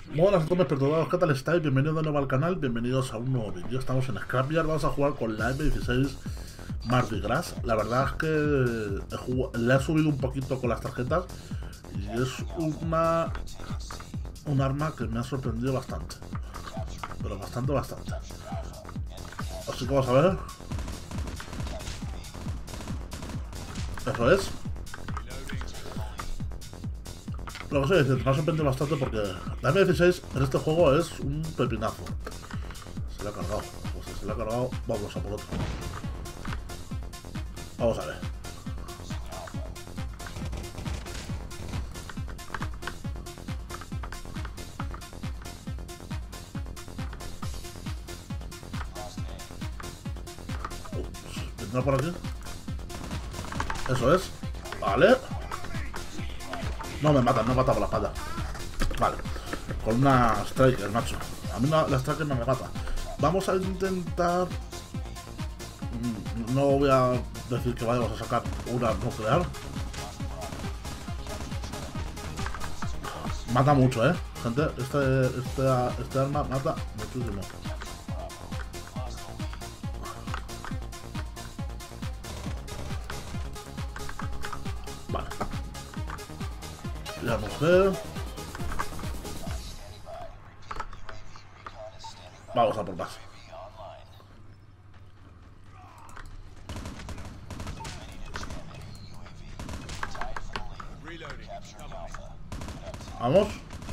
Buenas a todos mis perturbados, ¿qué tal estáis? Bienvenidos de nuevo al canal, bienvenidos a un nuevo vídeo. Estamos en Scrapyard, vamos a jugar con la M16 Mardi Gras. La verdad es que le he subido un poquito con las tarjetas y es un arma que me ha sorprendido bastante. Pero bastante. Así que vamos a ver. Eso es. Lo que os voy a decir, me ha sorprendido bastante porque la M16 en este juego es un pepinazo. Se le ha cargado. Pues si se le ha cargado, vamos a por otro. Vamos a ver. ¿Vendrá por aquí? Eso es. Vale. No me mata por la espalda. Vale. Con una Striker, macho. A mí la Striker no me mata. Vamos a intentar... No voy a decir que vayamos a sacar una nuclear. Mata mucho, gente. Este arma mata muchísimo. Vale. La mujer. Vamos a por más. Vamos.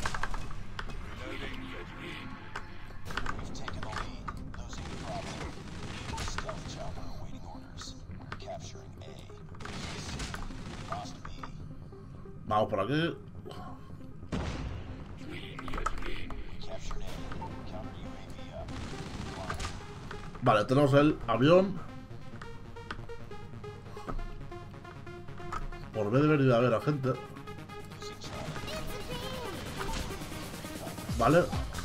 Vamos por aquí. Vale, tenemos el avión. Por B debería haber a gente. Vale.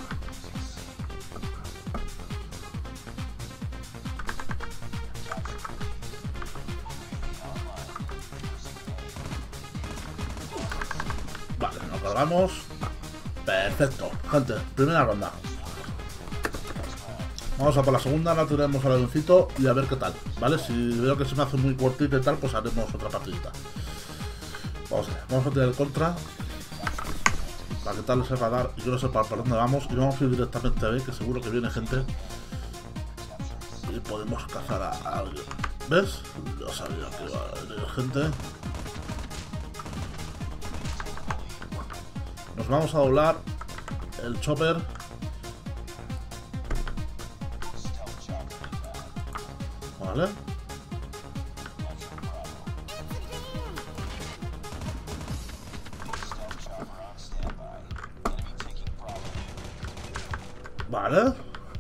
Vale, nos cargamos. Perfecto, gente, primera ronda. Vamos a por la segunda, la tiraremos al avioncito y a ver qué tal, ¿vale? Si veo que se me hace muy cortito y tal, pues haremos otra partidita. Vamos a tirar el contra. Para que tal les sepa dar y yo no sepa por dónde vamos. Y vamos a ir directamente a B, que seguro que viene gente. Y podemos cazar a alguien. ¿Ves? Yo sabía que iba a venir gente. Nos vamos a doblar el chopper. Vale. Vale.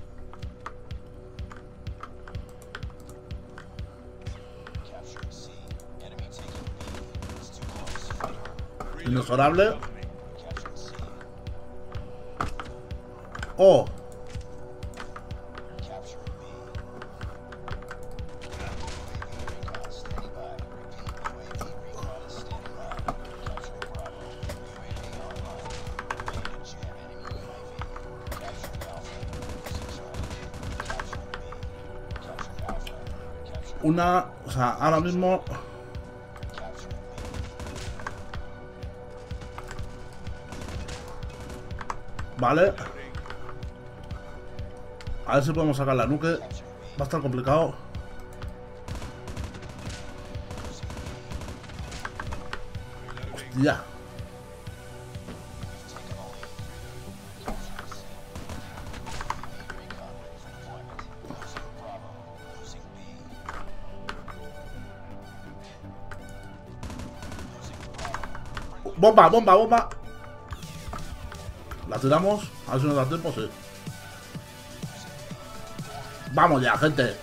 Inexorable. Oh. O sea, ahora mismo... Vale. A ver si podemos sacar la nuke. Va a estar complicado. Hostia. Bomba. La tiramos. A ver si nos da tiempo, sí. Vamos ya, gente.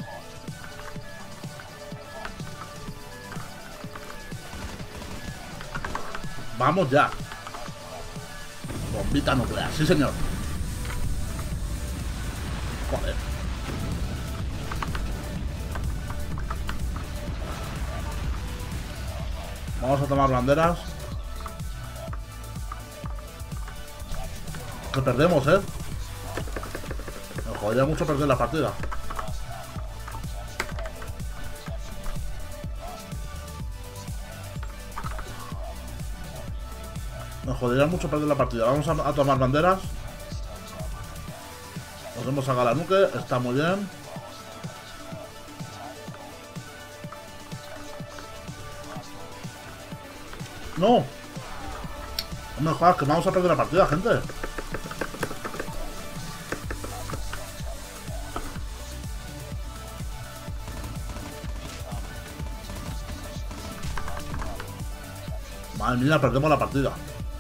Vamos ya. Bombita nuclear, sí señor. Joder. Vamos a tomar banderas. Que perdemos, Me jodería mucho perder la partida. Me jodería mucho perder la partida. Vamos a tomar banderas. Nos hemos sacado la nuque. Está muy bien. No. No me jodas, que vamos a perder la partida, gente. Madre mía, perdemos la partida.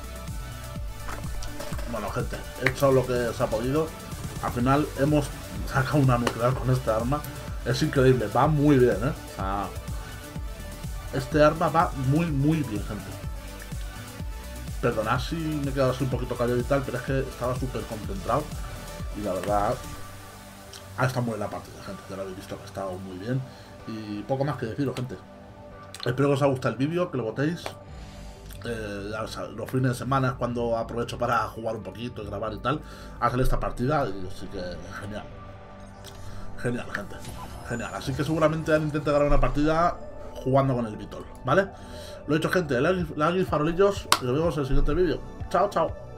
Bueno, gente, he hecho lo que se ha podido. Al final hemos sacado una nuclear con este arma. Es increíble, va muy bien, O sea, este arma va muy bien, gente. Perdonad si me he quedado así un poquito callado y tal, pero es que estaba súper concentrado. Y la verdad, ha estado muy bien la partida, gente. Ya lo habéis visto que ha estado muy bien. Y poco más que deciros, gente. Espero que os haya gustado el vídeo, que lo votéis. Los fines de semana es cuando aprovecho para jugar un poquito y grabar y tal. Hacer esta partida, y así que genial. Genial, gente. Genial. Así que seguramente intente grabar una partida jugando con el Vitol, ¿vale? Lo he dicho, gente. Like y farolillos. Y nos vemos en el siguiente vídeo. Chao, chao.